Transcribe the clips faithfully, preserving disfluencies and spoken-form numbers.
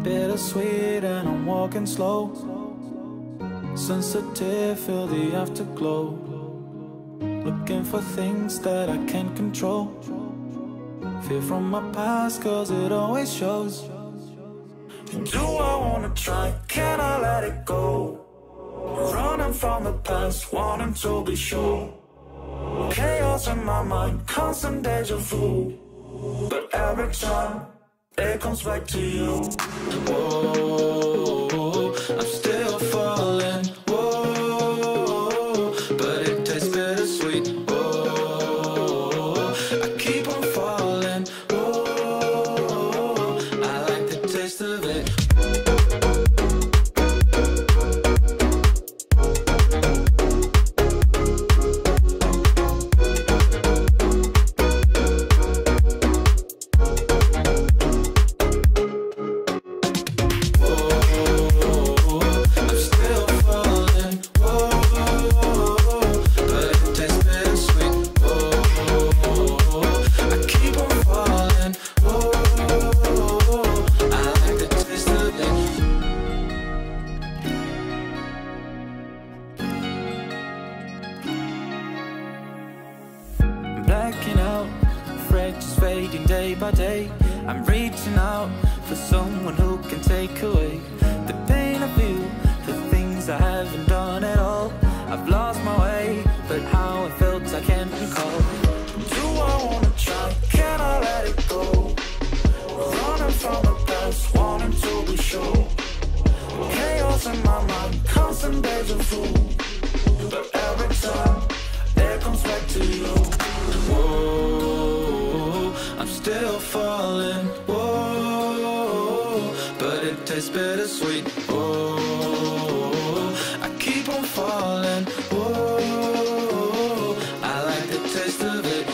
Bittersweet and I'm walking slow. Sensitive, feel the afterglow. Looking for things that I can't control. Fear from my past, cause it always shows. Do I wanna try? Can I let it go? Running from the past, wanting to be sure. Chaos in my mind, constant deja vu. But every time, it comes back to you. Whoa, I'm still falling. Whoa, but it tastes bittersweet. Whoa, I keep on falling. Whoa, I like the taste of it. Blacking out, afraid just fading day by day. I'm reaching out for someone who can take away the pain I feel, the things I haven't done at all. I've lost my way, but how it felt I can't recall. Do I wanna try? Can I let it go? Running from the past, wanting to be sure. Chaos in my mind, constant deja vu. But every time, it comes back to you. Whoa, I'm still falling. Whoa, but it tastes bittersweet. Whoa, I keep on falling. Whoa, I like the taste of it.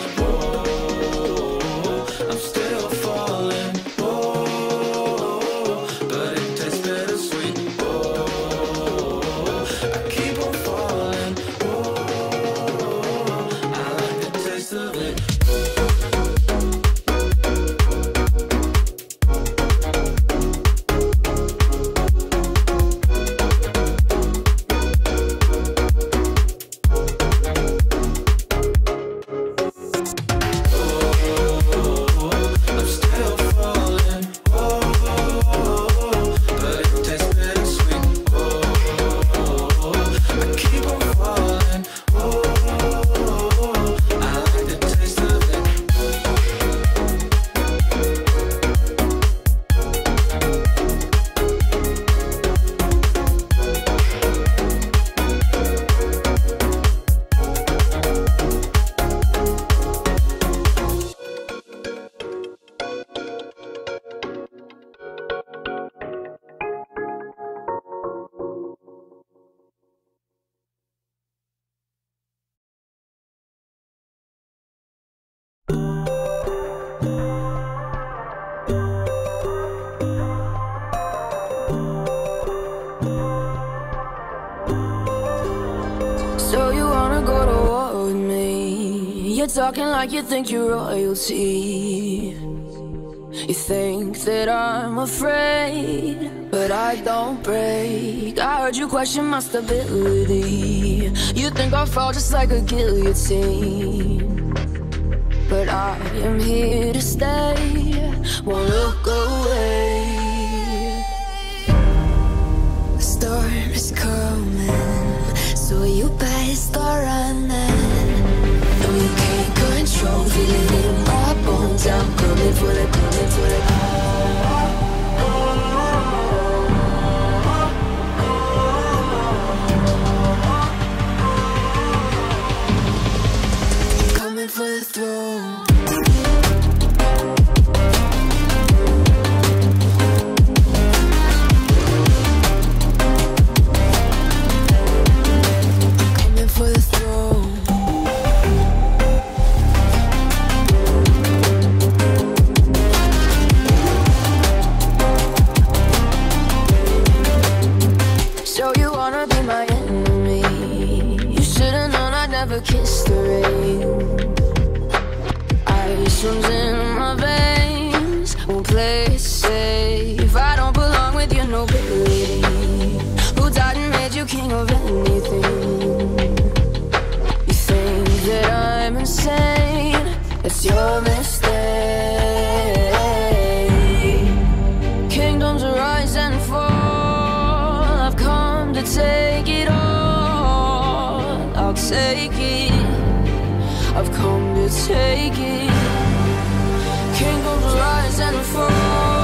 Whoa, I'm still falling. Whoa, but it tastes bittersweet. Whoa, I keep on falling. Whoa, I like the taste of it. So you wanna go to war with me? You're talking like you think you're royalty. You think that I'm afraid, but I don't break. I heard you question my stability. You think I'll fall just like a guillotine, but I am here to stay, won't look away. The storm is coming, so you better start running. No, you can't control, feeling it in my bones. I'm coming for the, coming for the. Coming for the throne. Kiss the rain. Ice runs in my veins. Won't play it safe. I don't belong take it. I've come to take it. Kingdoms rise and fall.